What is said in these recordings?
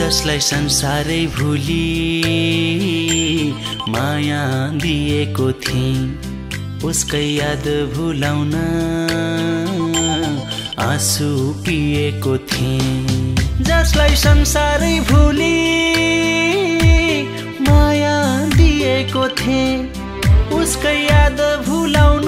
जसलाई संसारै भुली माया दिएको थिएँ, उसकै याद भुलाउन आँसु पिएको थिएँ। जसलाई संसारै भुली माया दिएको थिएँ, उसकै याद भुलाउन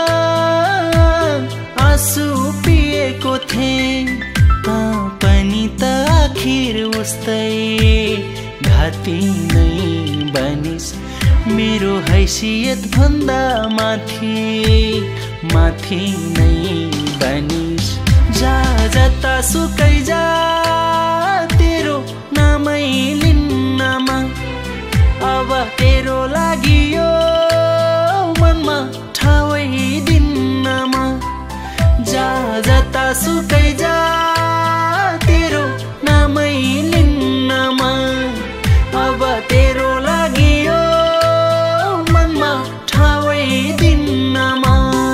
आँसु पिएको थिएँ। पनि त आखिर उस्तै घाती नै बनिस्, मेरो हैसियत भन्दा माथि माथि नै बनिस्। जा जता सुकै जा तेरो नामै लिन्नमा, अब तेरो लागि यो मनमा ठाउँ दिन्नमा। जा जता सुकै जा तेरो नामै लिन्नमा, अब तेरो लागि यो मनमा ठाउँ दिन्नमा।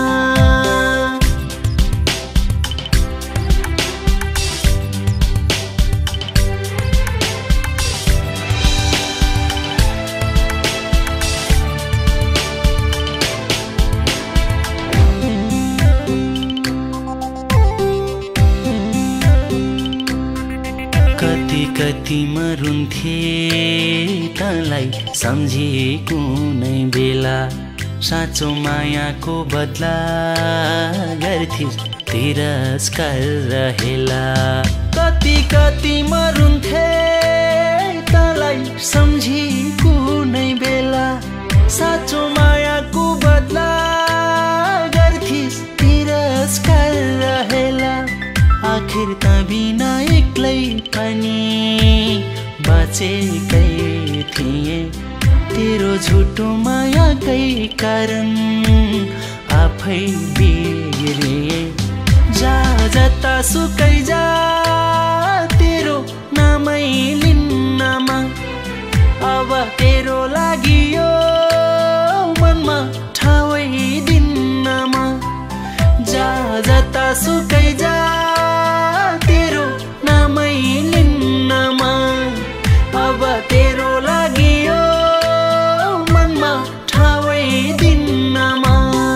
कति कति मरुन्थे तँलाई सम्झे कुनै बेला, साँचो मायाको बदला गर्थिस् तिरस्कार रहेला। कति कति मरुन्थे तँलाई सम्झे कुनै बेला, साँचो मायाको बदला गर्थिस् तिरस्कार रहेला। आखिर त बिना एक्लै पनि बाँचेकै थिएँ, तेरो झुटो मायाकै कारण आफै बिग्रिए। जा जता सुकै जा तेरो नामै लिन्नमा, अब तेरो लागि यो मनमा ठाउँ दिन्नमा। जा जता सुकै जा तेरो नामै लिन्नमा, अब तेरो लागि यो मनमा ठाउँ दिन्नमा।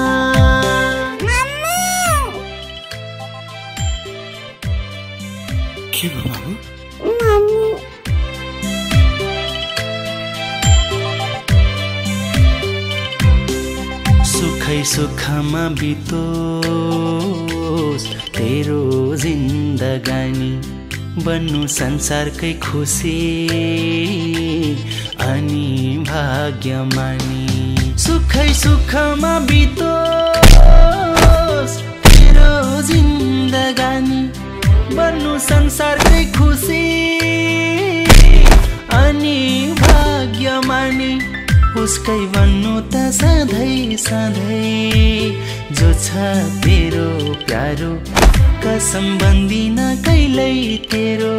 के भयो बाबु? सुखै सुखमा बितोस् तेरो जिन्दगानी, बन्नु संसारकै खुसी अनि भाग्यमानी। सुखै सुखमा बितोस् तेरो जिन्दगानी, बन्नु संसारकै खुसी अनि भाग्यमानी। उसकै बन्नु त सधैँ सधैँ जो छ तेरो प्यारो, कसम बन्दिन कहिल्यै तेरो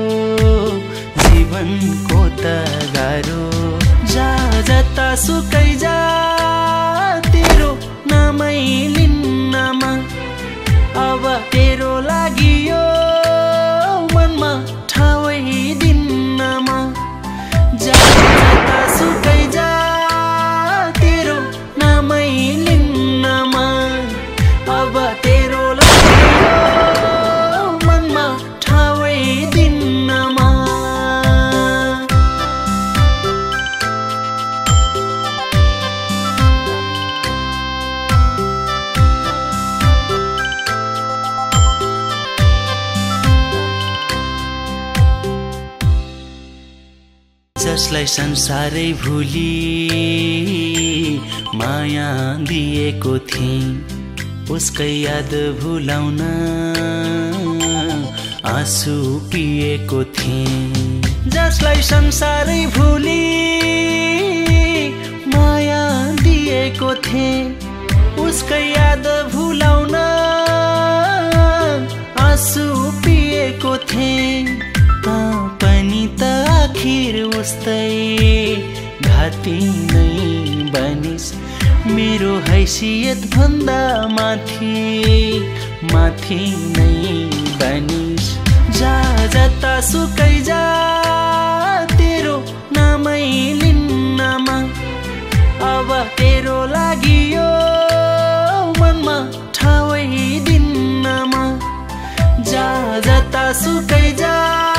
जीवनको त गाह्रो। जा जता सुकै जा तेरो नामै लिन्नमा, अब तेरो लागि यो मनमा ठाउँ दिन्नमा। जा जता सुकै जा तेरो नामै लिन्नमा, अब तेरो लागि यो मनमा ठाउँ दिन्नमा। जसलाई संसारै भुली माया दिएको थिएँ, उसकै याद भुलाउन आँसु पिएको थिएँ। जसलाई संसारै भुली माया दिएको थिएँ, उसकै याद भुलाउन आँसु पिएको थिएँ। पनि त आखिर उस्तै घाती नै बनिस्, मेरो हैसियत भन्दा माथि माथि नै बनिस्। जा जता सुकै जा तेरो नामै लिन्नमा अब तेरो लागि यो मनमा ठाउँै दिन्नमा जा जता सुकै जा